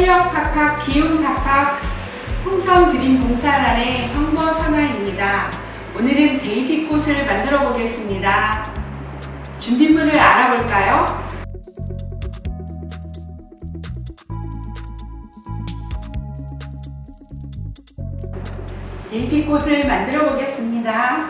활력 팍팍, 기운 팍팍, 풍선 드림 봉사단의 황보선아입니다. 오늘은 데이지꽃을 만들어 보겠습니다. 준비물을 알아볼까요? 데이지꽃을 만들어 보겠습니다.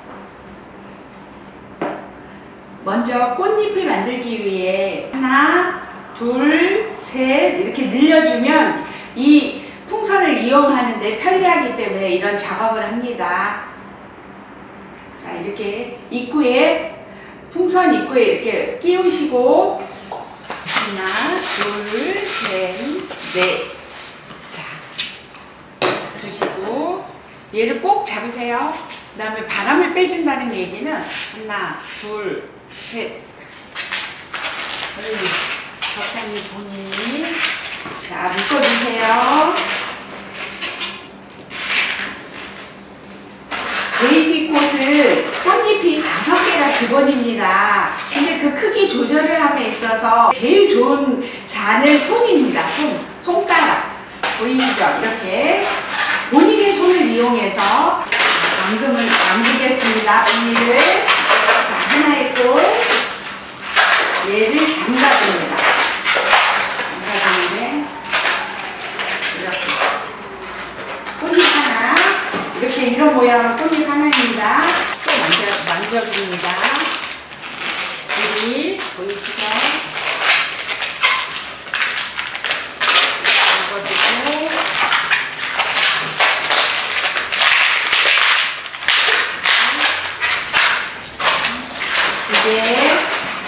먼저 꽃잎을 만들기 위해 하나, 둘, 셋 이렇게 늘려주면 이 풍선을 이용하는 데 편리하기 때문에 이런 작업을 합니다. 자, 이렇게 입구에, 풍선 입구에 이렇게 끼우시고 하나, 둘, 셋, 넷. 자, 두시고 얘를 꼭 잡으세요. 그 다음에 바람을 빼준다는 얘기는 하나, 둘, 셋. 적당히 본인이 자 묶어주세요. 데이지꽃은 꽃잎이 5개가 기본입니다. 근데 그 크기 조절을 함에 있어서 제일 좋은 잔은 손입니다. 손가락 보이시죠? 이렇게 본인의 손을 이용해서 앙금을 잠그겠습니다. 언니를 하나의 꽃 얘를 잠가줍니다. 잠가주는데 이렇게 꽃잎 하나 이렇게 이런 모양의 꽃잎 하나입니다. 또 만져줍니다. 여기 보이시죠? 잡아주고 이제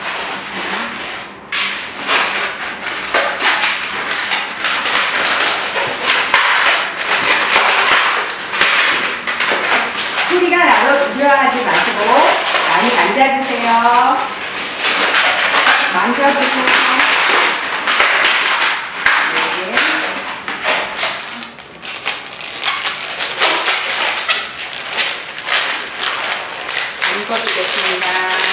소리가 나도 두려워하지 마시고 많이 만져주세요. 만져주세요. 네. 묶어주겠습니다.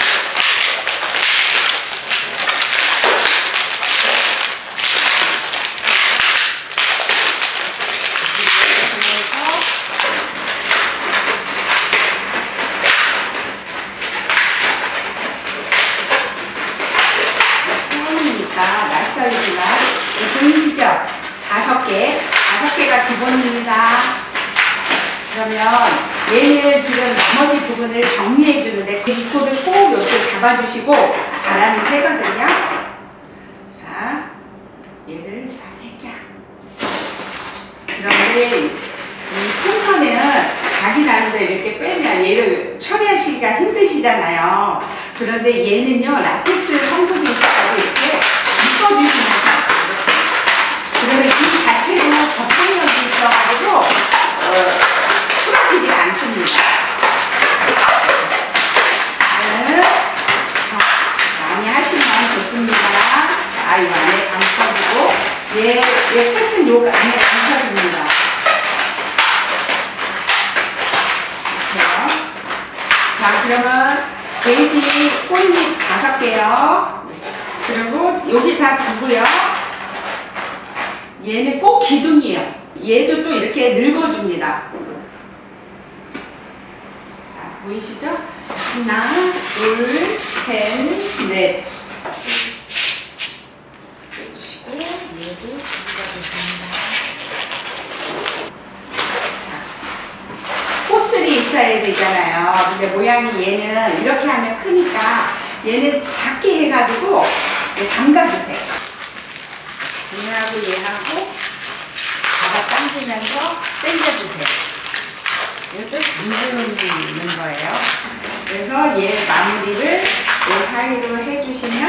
낯설지만 보이시죠? 5개가 기본입니다. 그러면 얘는 지금 나머지 부분을 정리해 주는데 그 입구를 꼭 이렇게 잡아주시고 바람이 새거든요. 자, 얘를 살짝. 그런데 이 풍선은 자기 나름대로 이렇게 빼면 얘를 처리하시기가 힘드시잖아요. 그런데 얘는요, 라텍스 성분이 있어서 이렇게 묶어주시면서 그러면 이 자체로 접착력이 있어가지고 풀어지지 않습니다. 많이 하시면 좋습니다. 이 안에 감춰주고 얘 끝은 요 안에 감춰줍니다. 자, 그러면 데이지 꽃잎 5개요. 그리고 여기 다 두고요. 얘는 꼭 기둥이에요. 얘도 또 이렇게 늙어줍니다. 자, 보이시죠? 하나, 둘, 셋, 넷. 빼주시고 얘도 늙어줍니다. 꽃술이 있어야 되잖아요. 근데 모양이 얘는 이렇게 하면 크니까 얘는 작게 해가지고 잠가주세요. 얘하고 얘하고 잡아당기면서 당겨주세요. 이것도 잠그는 거예요. 그래서 얘 마무리를 이 사이로 해주시면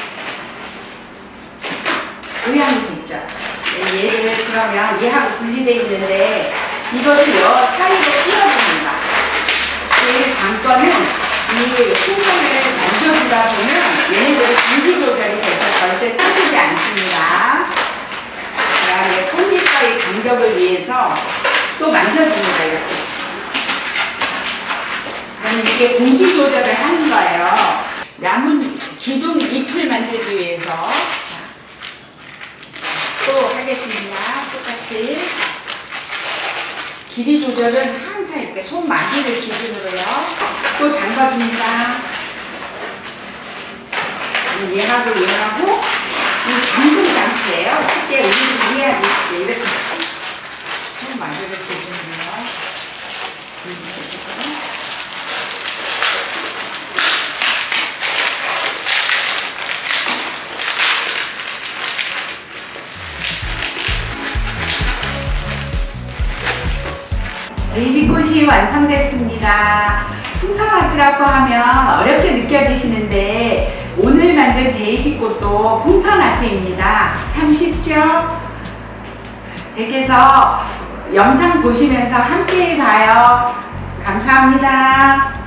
모양이 됐죠. 얘를 그러면 얘하고 분리되어 있는데 이것을 여 사이로 끼워줍니다. 얘를 관건은 이 풍선을 만져주다 보면 얘네들이 분기 조절이 돼서 절대 떨어지지 않습니다. 그 다음에 꽃잎과의 간격을 위해서 또 만져줍니다. 이렇게. 그러면 이게 공기 조절을 하는 거예요. 남은 기둥 잎을 만들기 위해서 또 하겠습니다. 똑같이 길이 조절은 항상 이렇게 손마디를 기준으로요. 또 잠가줍니다. 얘하고 얘하고 잠금 장치예요. 실제 우리도 이해하듯이 이렇게 손마디를 기준으로요. 데이지꽃이 완성됐습니다. 풍선 아트라고 하면 어렵게 느껴지시는데 오늘 만든 데이지꽃도 풍선 아트입니다. 참 쉽죠? 댁에서 영상 보시면서 함께 봐요. 감사합니다.